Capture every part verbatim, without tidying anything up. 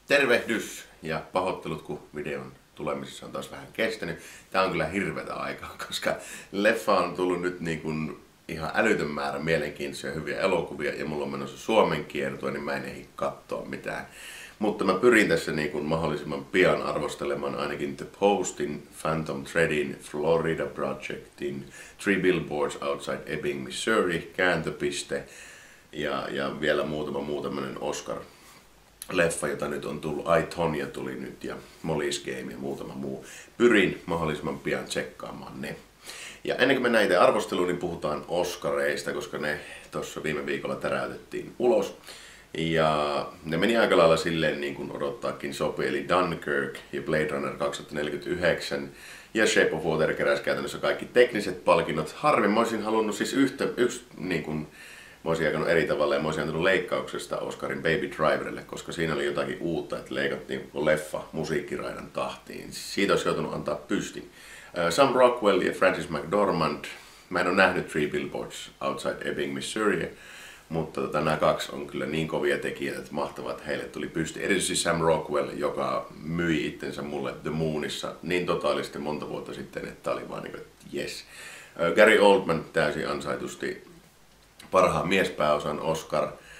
Tervehdys ja pahoittelut, kun videon tulemisessa on taas vähän kestänyt. Tää on kyllä hirveätä aikaa, koska leffa on tullut nyt niin kuin ihan älytön määrä mielenkiintoisia hyviä elokuvia ja mulla on menossa Suomen kiertue, niin mä en ehdi katsoa mitään. Mutta mä pyrin tässä niin kuin mahdollisimman pian arvostelemaan ainakin The Postin, Phantom Threadin, Florida Projectin, Three Billboards Outside Ebbing, Missouri, Kääntöpiste ja, ja vielä muutama muu tämmönen Oscar leffa, jota nyt on tullut. I, Tonya tuli nyt ja Molly's Game ja muutama muu. Pyrin mahdollisimman pian tsekkaamaan ne. Ja ennen kuin mennään itse arvosteluun, niin puhutaan Oscareista, koska ne tuossa viime viikolla täräytettiin ulos. Ja ne meni aika lailla silleen niin kuin odottaakin sopi, eli Dunkirk ja Blade Runner kaksituhattaneljäkymmentäyhdeksän ja Shape of Water keräsi käytännössä kaikki tekniset palkinnot. Harvin mä olisin halunnut siis yhtä, yksi niin kuin mä olisin jakanut eri tavalla ja mä olisin antanut leikkauksesta Oscarin Baby Driverille, koska siinä oli jotakin uutta, että leikattiin leffa musiikkiraidan tahtiin. Siitä olisi joutunut antaa pystin. Sam Rockwell ja Frances McDormand. Mä en ole nähnyt Three Billboards Outside Ebbing, Missouri, mutta tota, nämä kaksi on kyllä niin kovia tekijöitä, että mahtavaa, että heille tuli pysti. Erityisesti Sam Rockwell, joka myi itsensä mulle The Moonissa niin totaalisesti monta vuotta sitten, että oli vaan niin kuin, että yes. Gary Oldman täysin ansaitusti parhaan miespääosan Oscar.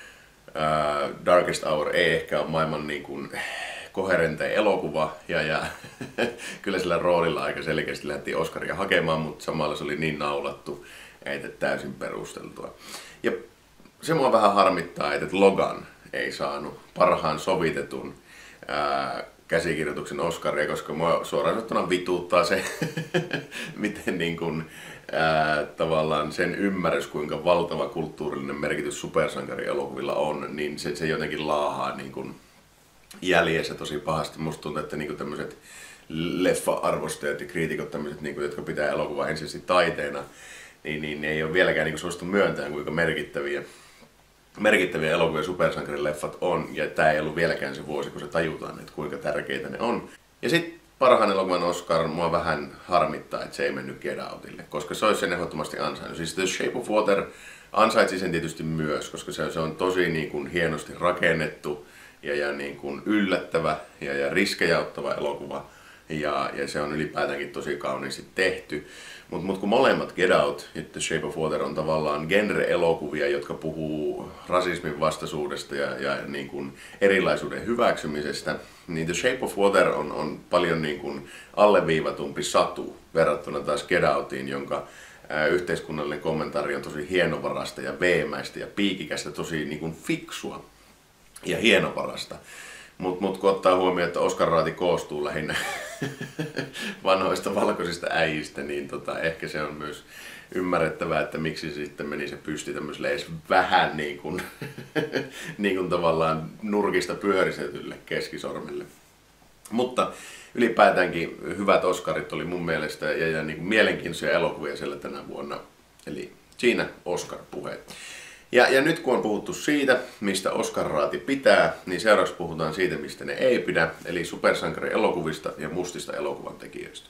Uh, Darkest Hour ei ehkä ole maailman niin kuin koherentein elokuva ja, ja kyllä sillä roolilla aika selkeästi lähdettiin Oscaria hakemaan, mutta samalla se oli niin naulattu, että täysin perusteltua. Ja se mua vähän harmittaa, että Logan ei saanut parhaan sovitetun ää, käsikirjoituksen Oscaria, koska mua suoraan sanottuna vituuttaa se, miten niin kuin, ää, tavallaan sen ymmärrys, kuinka valtava kulttuurillinen merkitys supersankarielokuvilla on, niin se, se jotenkin laahaa niin kuin jäljessä tosi pahasti. Musta tuntuu, että niinku tämmöiset leffa-arvostajat ja kriitikot, tämmöiset, niinku, jotka pitää elokuvaa ensisijaisesti taiteena, niin, niin ne ei ole vieläkään niinku suostu myöntämään, kuinka merkittäviä, merkittäviä elokuvia supersankarileffat on. Ja tää ei ollut vieläkään se vuosi, kun se tajutaan, että kuinka tärkeitä ne on. Ja sit parhaan elokuvan Oscar mua vähän harmittaa, että se ei mennyt Get Outille, koska se olisi sen ehdottomasti ansainnut. Siis The Shape of Water ansaitsi sen tietysti myös, koska se, se on tosi niin kuin hienosti rakennettu ja, ja niin kuin yllättävä ja, ja riskejä ottava elokuva. Ja, ja se on ylipäätäänkin tosi kauniisti tehty. Mutta mut kun molemmat Get Out ja The Shape of Water on tavallaan genre-elokuvia, jotka puhuu rasismin vastaisuudesta ja, ja niin kuin erilaisuuden hyväksymisestä, niin The Shape of Water on, on paljon niin kuin alleviivatumpi satu verrattuna taas Get Outiin, jonka ää, yhteiskunnallinen kommentaari on tosi hienovarasta ja veemäistä ja piikikästä, tosi niin kuin fiksua ja hienovarasta. Mutta mut kun ottaa huomioon, että Oscar-raati koostuu lähinnä vanhoista valkoisista äijistä, niin tota, ehkä se on myös ymmärrettävää, että miksi se sitten meni se pysti tämmöiselle edes vähän niin kuin, niin kuin tavallaan nurkista pyöristetylle keskisormelle. Mutta ylipäätäänkin hyvät Oscarit oli mun mielestä ja, ja niin kuin mielenkiintoisia elokuvia siellä tänä vuonna. Eli siinä Oscar-puheet. Ja, ja nyt kun on puhuttu siitä, mistä Oscar-raati pitää, niin seuraavaksi puhutaan siitä, mistä ne ei pidä, eli supersankarielokuvista ja mustista elokuvan tekijöistä.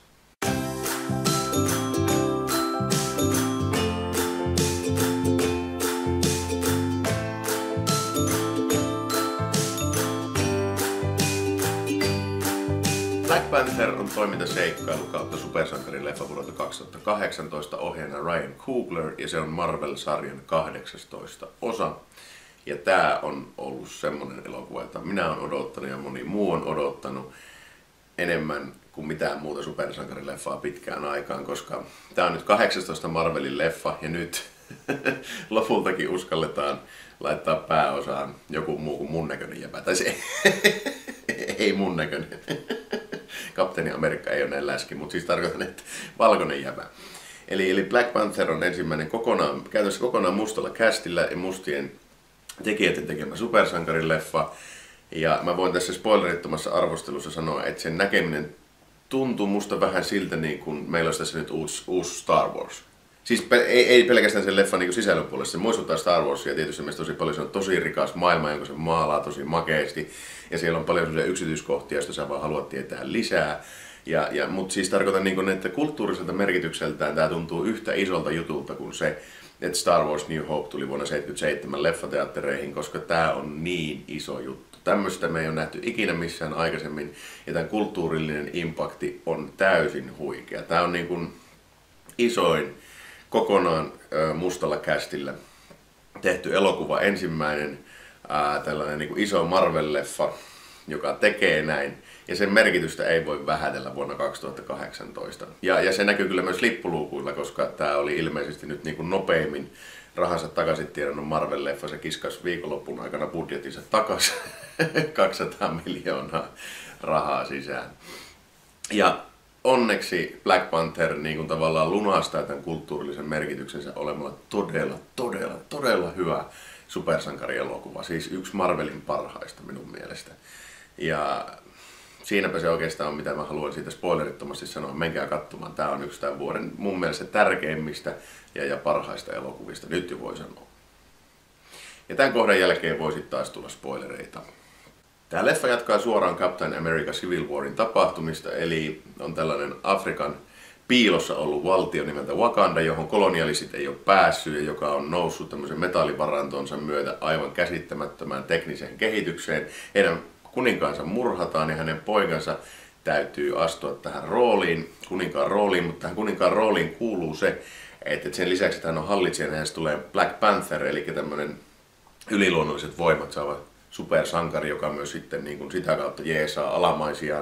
Black Panther on toimintaseikkailu kautta supersankarileffa vuodelta kaksituhattakahdeksantoista ohjaajana Ryan Coogler ja se on Marvel-sarjan kahdeksastoista osa. Ja tää on ollut semmonen elokuva, jota minä olen odottanut ja moni muu on odottanut enemmän kuin mitään muuta supersankarileffaa pitkään aikaan, koska tää on nyt kahdeksastoista Marvelin leffa ja nyt lopultakin uskalletaan laittaa pääosaan joku muu kuin mun näköinen jäpä. Tai se ei mun näköinen. Kapteeni Amerikka ei ole näin läski, mutta siis tarkoitan, että valkoinen jäbä. Eli, eli Black Panther on ensimmäinen kokonaan, käytössä kokonaan mustalla castilla ja mustien tekijöiden tekemä supersankarileffa. Ja mä voin tässä spoilerittomassa arvostelussa sanoa, että sen näkeminen tuntuu musta vähän siltä, niin kuin meillä olisi tässä nyt uusi, uusi Star Wars. Siis ei, ei pelkästään sen leffan niin sisällön puolesta, se muistuttaa Star Warsia tietysti meistä tosi paljon, se on tosi rikas maailma, jonka se maalaa tosi makeasti ja siellä on paljon sellaisia yksityiskohtia, joista sä vaan haluat tietää lisää. Ja, ja, mutta siis tarkoitan, niin kun, että kulttuuriselta merkitykseltään tämä tuntuu yhtä isolta jutulta kuin se, että Star Wars New Hope tuli vuonna tuhatyhdeksänsataaseitsemänkymmentäseitsemän leffateattereihin, koska tämä on niin iso juttu. Tämmöistä me ei ole nähty ikinä missään aikaisemmin, ja tämän kulttuurillinen impakti on täysin huikea. Tämä on niin kuin isoin kokonaan mustalla kästillä tehty elokuva, ensimmäinen ää, tällainen niin kuin iso Marvel-leffa, joka tekee näin. Ja sen merkitystä ei voi vähätellä vuonna kaksituhattakahdeksantoista. Ja, ja se näkyy kyllä myös lippuluukuilla, koska tämä oli ilmeisesti nyt niin kuin nopeimmin rahansa takaisin tiedannut Marvel-leffa. Se kiskasi viikonlopun aikana budjetinsa takaisin kaksisataa miljoonaa rahaa sisään. Ja onneksi Black Panther niin kuin tavallaan lunastaa tämän kulttuurillisen merkityksensä olemalla todella, todella, todella hyvä supersankarielokuva. Siis yksi Marvelin parhaista minun mielestä. Ja siinäpä se oikeastaan on, mitä mä haluan siitä spoilerittomasti sanoa. Menkää katsomaan. Tää on yksi tämän vuoden mun mielestä tärkeimmistä ja, ja parhaista elokuvista. Nyt jo voi sanoa. Ja tämän kohdan jälkeen voi sitten taas tulla spoilereita. Tämä leffa jatkaa suoraan Captain America Civil Warin tapahtumista, eli on tällainen Afrikan piilossa ollut valtio nimeltä Wakanda, johon kolonialistit ei ole päässyt ja joka on noussut tämmöisen metallivarantonsa myötä aivan käsittämättömään tekniseen kehitykseen. Heidän kuninkaansa murhataan ja hänen poikansa täytyy astua tähän rooliin, kuninkaan rooliin, mutta tähän kuninkaan rooliin kuuluu se, että sen lisäksi, että hän on hallitsija, niin hänestä tulee Black Panther, eli tämmöinen yliluonnolliset voimat saava supersankari, joka myös sitten niin kuin sitä kautta jeesaa alamaisiaan.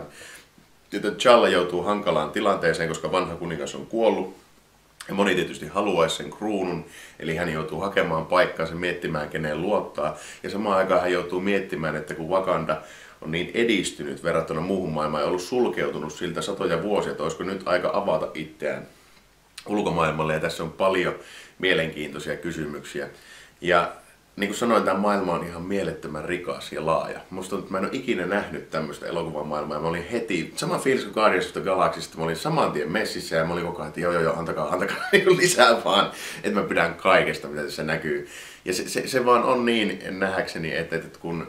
T'Challa joutuu hankalaan tilanteeseen, koska vanha kuningas on kuollut. Ja moni tietysti haluaisi sen kruunun, eli hän joutuu hakemaan paikkaansa, miettimään keneen luottaa. Ja samaan aikaan hän joutuu miettimään, että kun Wakanda on niin edistynyt verrattuna muuhun maailmaan ja ollut sulkeutunut siltä satoja vuosia, että olisiko nyt aika avata itseään ulkomaailmalle. Ja tässä on paljon mielenkiintoisia kysymyksiä. Ja niin kuin sanoin, tämä maailma on ihan mielettömän rikas ja laaja. Musta on, että mä en ole ikinä nähnyt tämmöistä elokuvamaailmaa. Mä olin heti, sama fiilis kuin Guardians of the Galaxysta, mä olin saman tien messissä ja mä olin koko ajan, että joo joo joo, antakaa, antakaa niin lisää vaan, että mä pidän kaikesta, mitä tässä näkyy. Ja se, se, se vaan on niin nähdäkseni, että, että kun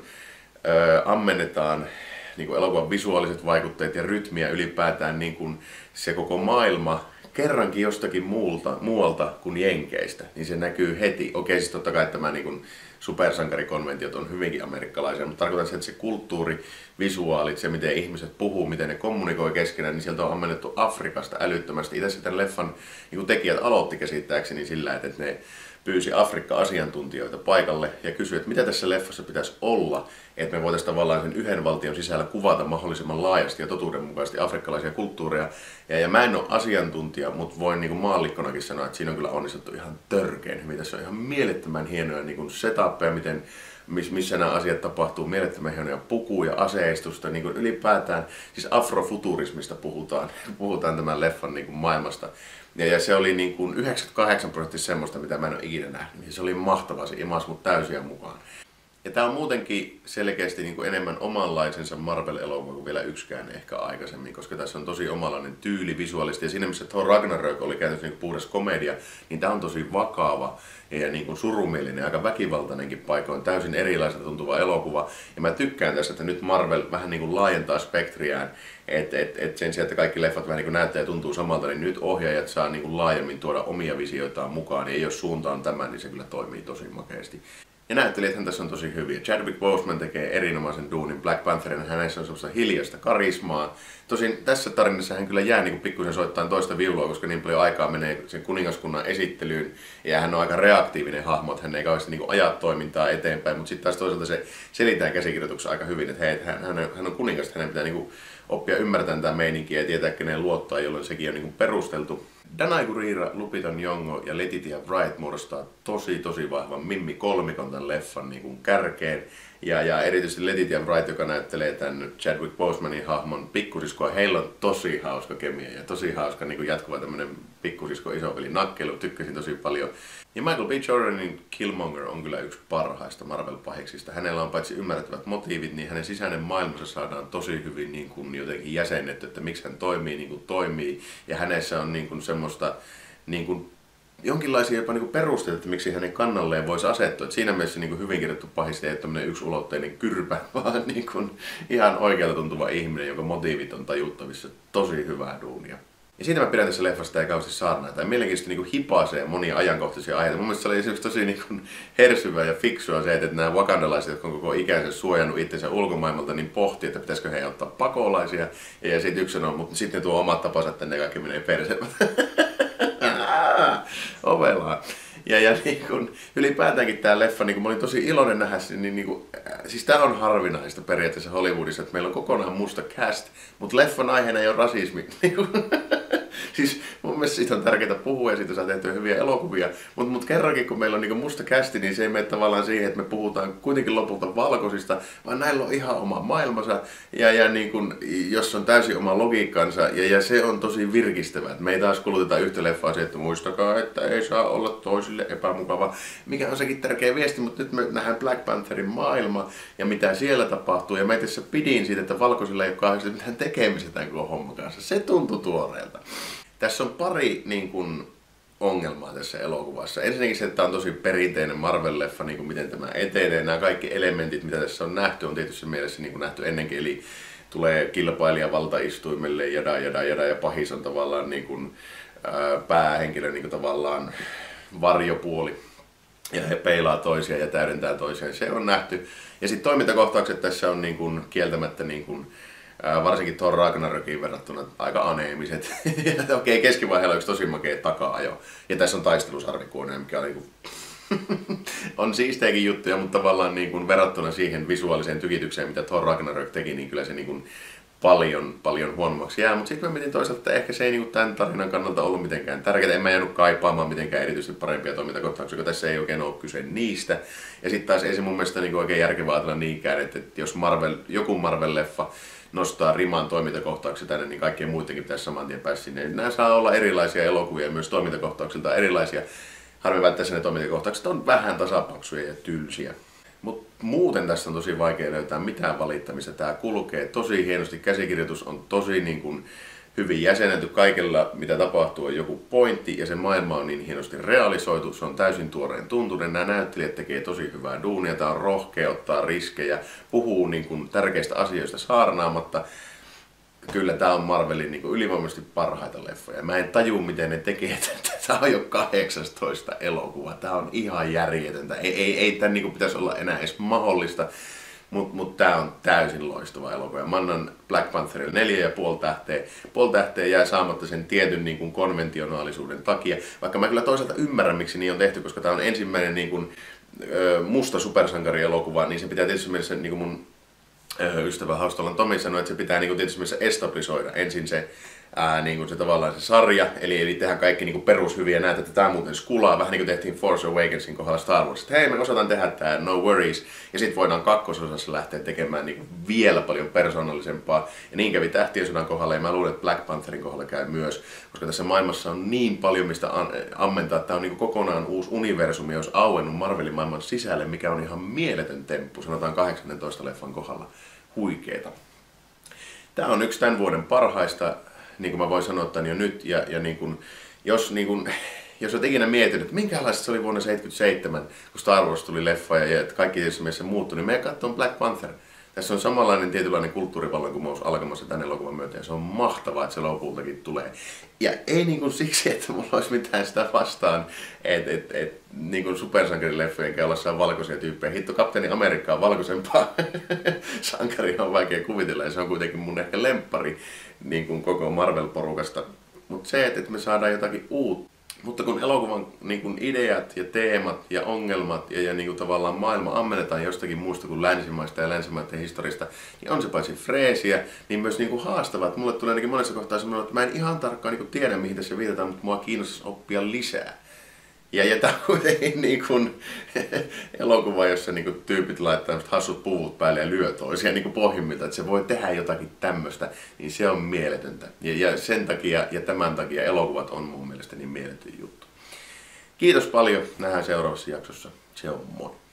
ö, ammennetaan niin kuin elokuvan visuaaliset vaikutteet ja rytmiä ylipäätään niin kuin se koko maailma, kerrankin jostakin muulta, muualta kuin Jenkeistä, niin se näkyy heti. Okei, siis totta kai tämä niin supersankarikonventiot on hyvinkin amerikkalaisia, mutta tarkoitan se, että se kulttuuri, visuaalit, se miten ihmiset puhuu, miten ne kommunikoi keskenään, niin sieltä on ammennettu Afrikasta älyttömästi. Itse tämän leffan niin tekijät aloitti käsittääkseni sillä, että ne pyysi Afrikka-asiantuntijoita paikalle ja kysyi, että mitä tässä leffassa pitäisi olla, että me voitaisiin tavallaan sen yhden valtion sisällä kuvata mahdollisimman laajasti ja totuudenmukaisesti afrikkalaisia kulttuureja. Ja, ja mä en ole asiantuntija, mutta voin niin kuin maallikkonakin sanoa, että siinä on kyllä onnistuttu ihan törkeän hyvin. Tässä on ihan mielettömän hienoja niin setappeja, miten missä nämä asiat tapahtuu, mielettömän hienoja pukuja, aseistusta, niin kuin ylipäätään, siis afrofuturismista puhutaan, puhutaan tämän leffan niin kuin maailmasta. Ja, ja se oli niin kuin yhdeksänkymmentäkahdeksan prosenttia semmoista, mitä mä en ole ikinä nähnyt. Ja se oli mahtavaa, se imasi mut täysiä mukaan. Ja tää on muutenkin selkeästi niin kuin enemmän omanlaisensa Marvel-elokuva kuin vielä yksikään ehkä aikaisemmin, koska tässä on tosi omalainen tyyli visuaalisesti. Ja siinä missä Thor Ragnarök oli käytössä niin puhdas komedia, niin tää on tosi vakava ja niin kuin surumielinen, aika väkivaltainenkin paikoin, täysin erilaiselta tuntuva elokuva. Ja mä tykkään tässä, että nyt Marvel vähän niin kuin laajentaa spektriään, että et, et sen sijaan, että kaikki leffat vähän niin kuin näyttää ja tuntuu samalta, niin nyt ohjaajat saa niin kuin laajemmin tuoda omia visioitaan mukaan. Ja jos suunta on tämä, niin se kyllä toimii tosi makeasti. Ja näyttelijäthän tässä on tosi hyviä. Chadwick Boseman tekee erinomaisen duunin Black Pantherin, hänessä on semmoista hiljaista karismaa. Tosin tässä tarinassa hän kyllä jää niin pikkusen soittain toista viulua, koska niin paljon aikaa menee sen kuningaskunnan esittelyyn. Ja hän on aika reaktiivinen hahmo, että hän ei kauheasti niin aja toimintaa eteenpäin. Mutta sitten taas toisaalta se selitään käsikirjoituksessa aika hyvin, että hei, hän, hän, hän on kuningas, hänen pitää niin oppia ymmärtämään tämä meininkiä ja tietää, keneen luottaa, jolloin sekin on niin perusteltu. Danai Gurira, Lupita Nyong'o ja Letitia Wright muodostaa tosi tosi vahvan Mimmi kolmikon tämän leffan niin kuin kärkeen. Ja, ja erityisesti Letitia Wright, joka näyttelee tämän Chadwick Bosemanin hahmon pikkusiskoa, heillä on tosi hauska kemia ja tosi hauska niin kuin jatkuva tämmönen pikkusisko isoveli nakkelu, tykkäsin tosi paljon. Ja Michael B. Jordanin Killmonger on kyllä yksi parhaista Marvel-pahiksista. Hänellä on paitsi ymmärrettävät motiivit, niin hänen sisäinen maailmansa saadaan tosi hyvin niin kuin jotenkin jäsennetty, että miksi hän toimii niin kuin toimii. Ja hänessä on niin kuin semmoista niin kuin jonkinlaisia jopa niin perusteita, että miksi hänen kannalleen voisi asettua. Et siinä mielessä niin hyvin kirjoittu pahista ei ole tämmöinen yksiulotteinen kyrpä, vaan niin kuin ihan oikealta tuntuva ihminen, jonka motiivit on tajuttavissa. Tosi hyvää duunia. Ja siitä mä pidän tässä leffasta ja kauheasti saarnaa. Tai mielenkiintoisesti niin hipaisee monia ajankohtaisia aiheita. Mun mielestä se oli esimerkiksi tosi niin kuin hersyvää ja fiksua se, että nämä wakandalaiset, jotka on koko ikänsä suojannut itsensä ulkomaailmalta, niin pohti, että pitäisikö he ottaa pakolaisia. Ja, ja sitten yksi sanoo, mutta sitten ne tuo omat tapansa, että ne kaikki menee perseen. Ovelaa. Ja, ja niin kun, ylipäätäänkin tämä leffa, niin kun mä olin tosi iloinen nähdä sen, niin, niin kun, äh, siis tää on harvinaista periaatteessa Hollywoodissa, että meillä on kokonaan musta cast, mutta leffan aiheena ei ole rasismi. Siis mun mielestä siitä on tärkeää puhua ja siitä saa tehtyä hyviä elokuvia, mutta mut kerrankin kun meillä on niin musta casti, niin se ei mene tavallaan siihen, että me puhutaan kuitenkin lopulta valkoisista, vaan näillä on ihan oma maailmansa, ja, ja niin kun, jos on täysin oma logiikkansa, ja, ja se on tosi virkistävää. Me ei taas kuluteta yhtä leffaa siihen, että muistakaa, että ei saa olla toisille epämukava, mikä on sekin tärkeä viesti, mutta nyt me nähdään Black Pantherin maailma ja mitä siellä tapahtuu, ja mä itse pidin siitä, että valkoisilla ei ole kauheasti mitään tekemistä tämän koko homman kanssa. Se tuntui tuoreelta. Tässä on pari niin kun, ongelmaa tässä elokuvassa. Ensinnäkin se, että tämä on tosi perinteinen Marvel-leffa, niin kuin miten tämä etenee. Nämä kaikki elementit, mitä tässä on nähty, on tietysti mielessä niin kuin nähty ennenkin. Eli tulee kilpailija valtaistuimelle, jada, jada, jada, ja pahis on tavallaan niin kuin, ää, päähenkilö niin kuin tavallaan varjopuoli. Ja he peilaa toisiaan ja täydentää toisiaan. Se on nähty. Ja sitten toimintakohtaukset tässä on niin kuin, kieltämättä niin kuin, varsinkin Thor Ragnarokiin verrattuna aika aneemiset. Okei, okay, keskivaiheella on yksi tosi makea taka-ajo. Ja tässä on taistelusarvikuone, mikä on, niin kuin on siisteikin juttuja, mutta tavallaan niin kuin verrattuna siihen visuaaliseen tykitykseen, mitä Thor Ragnarok teki, niin kyllä se niin kuin paljon, paljon huonommaksi jää. Mutta sitten mä mietin toisaalta, että ehkä se ei niin kuin tämän tarinan kannalta ollut mitenkään tärkeää. En mä jäänyt kaipaamaan mitenkään erityisesti parempia toimintakohtauksia, kun tässä ei oikein ole kyse niistä. Ja sitten taas ei se mun mielestä niin kuin oikein järkevää ajatella niinkään, että jos Marvel, joku Marvel-leffa nostaa riman toimintakohtauksia tänne, niin kaikkien muidenkin pitäisi saman tien päästä sinne. Nämä saa olla erilaisia elokuvia, myös toimintakohtauksilta erilaisia. Harmi välttämättä ne toimintakohtaukset on vähän tasapaksuja ja tylsiä. Mutta muuten tässä on tosi vaikea löytää mitään valittamista. Tämä kulkee tosi hienosti, käsikirjoitus on tosi niin kuin hyvin jäsennetty. Kaikella mitä tapahtuu on joku pointti ja se maailma on niin hienosti realisoitu. Se on täysin tuoreen tuntunen. Nämä näyttelijät tekee tosi hyvää duunia. Tämä on rohkea ottaa riskejä, puhuu niin kuin tärkeistä asioista saarnaamatta. Kyllä tämä on Marvelin niin kuin ylivoimaisesti parhaita leffoja. Mä en taju miten ne tekee. Tämä on jo kahdeksastoista elokuva. Tämä on ihan järjetöntä. Ei, ei, ei tämän niin kuin pitäisi olla enää edes mahdollista. Mutta mut tämä on täysin loistava elokuva. Mä annan Black Pantherille neljä ja puoli tähteä. Puoli tähteä jää saamatta sen tietyn niin kuin konventionaalisuuden takia. Vaikka mä kyllä toisaalta ymmärrän, miksi niin on tehty, koska tämä on ensimmäinen niin kuin, ö, musta supersankarielokuva, niin se pitää tietysti mielessä niin kuin mun ystävä Haustolan Tomi sanoi, että se pitää niin kuin tietysti mielessä establisoida ensin se, ää, niin kuin se tavallaan se sarja, eli, eli tehdään kaikki niin kuin perushyviä, näet, että tämä muuten skulaa, vähän niin kuin tehtiin Force Awakensin kohdalla Star Wars, että hei, me osataan tehdä tämä, no worries, ja sitten voidaan kakkososassa lähteä tekemään niin kuin vielä paljon persoonallisempaa, ja niin kävi Tähtien sodan kohdalla, ja mä luulen, että Black Pantherin kohdalla käy myös, koska tässä maailmassa on niin paljon mistä ammentaa, että tämä on niin kuin kokonaan uusi universumi, jos auennut Marvelin maailman sisälle, mikä on ihan mieletön temppu, sanotaan kahdeksannentoista leffan kohdalla. Huikeeta. Tämä on yksi tämän vuoden parhaista, niin kuin mä voin sanoa tämän jo nyt, ja, ja niin kuin, jos, niin kuin, jos olet ikinä miettinyt, että minkälaista se oli vuonna seitsemänkymmentäseitsemän, kun Star Wars tuli leffa ja, ja kaikki tietysti mielessä muuttui, niin me katsomaan Black Panther. Tässä on samanlainen tietynlainen kulttuurivallankumous alkamassa tämän elokuvan myötä ja se on mahtavaa, että se lopultakin tulee. Ja ei niin kuin siksi, että mulla olisi mitään sitä vastaan, että et, et, niin kuin supersankarileffojen käy olla valkoisia tyyppejä. Hitto, Kapteeni Amerikka on valkoisempaa. Sankaria on vaikea kuvitella ja se on kuitenkin mun ehkä lemppari niin kuin koko Marvel-porukasta. Mutta se, että et me saadaan jotakin uutta. Mutta kun elokuvan niin kun ideat ja teemat ja ongelmat ja, ja niin kun tavallaan maailma ammennetaan jostakin muusta kuin länsimaista ja länsimaiden historiasta, niin on se paitsi freesiä, niin myös niin haastavaa. Mulle tulee ainakin monessa kohtaa semmoinen, että mä en ihan tarkkaan niin tiedä, mihin tässä viitataan, mutta mua kiinnostaisi oppia lisää. Ja, ja tämä on kuitenkin niin kuin elokuva, jossa niin kuin tyypit laittaa hassut puvut päälle ja lyö toisia niin kuin pohjimmilta, että se voi tehdä jotakin tämmöistä, niin se on mieletöntä. Ja, ja sen takia ja tämän takia elokuvat on mun mielestä niin mieletön juttu. Kiitos paljon, nähdään seuraavassa jaksossa. Se on moi.